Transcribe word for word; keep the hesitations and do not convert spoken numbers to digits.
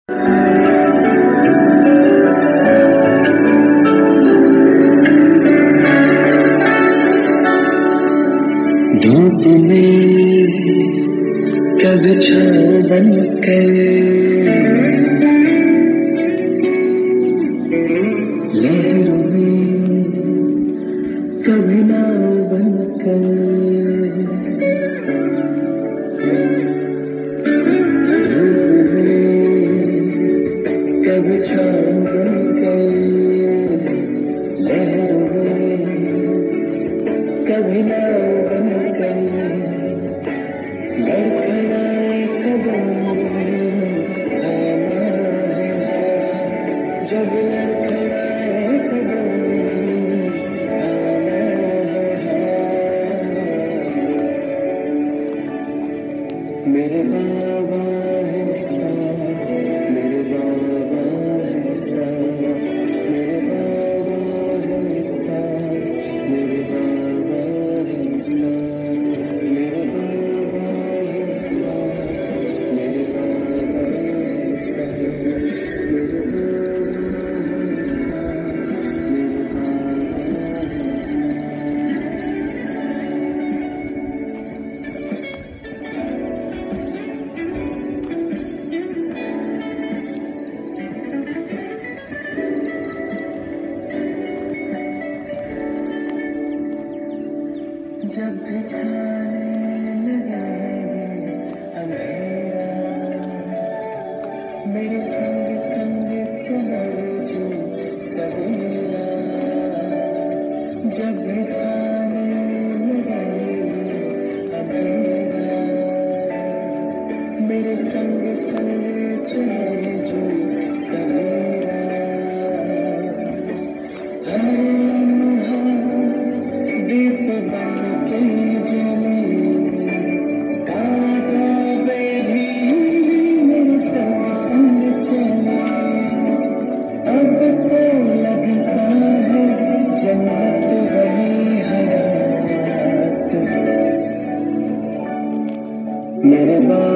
धूप में कभी छाँव बनकर, लहरों में कभी नाव बनकर, धूप में कभी छाँव बनकर, लहरों में कभी नाव बनकर, लड़खड़ाए कदम आना है, जब लड़खड़ाए कदम आना है। मेरे बाबा है साथ, मेरे बाबा है साथ, मेरे बाबा है साथ, मेरे बाबा है साथ, मेरे बाबा है साथ, मेरे बाबा है साथ, मेरे बाबा है साथ, मेरे बाबा है साथ। जब भी छाने लगे अंधेरा, मेरे संग संग चलो जो सवेरा। जब भी छाने लगे अंधेरा, मेरे संग संग चलो जो सवेरा। हर लम्हा दीप बन के जले, तारे भी मेरे संग संग चले। अब तो लगता है जन्नत वही हयात। मेरे बाबा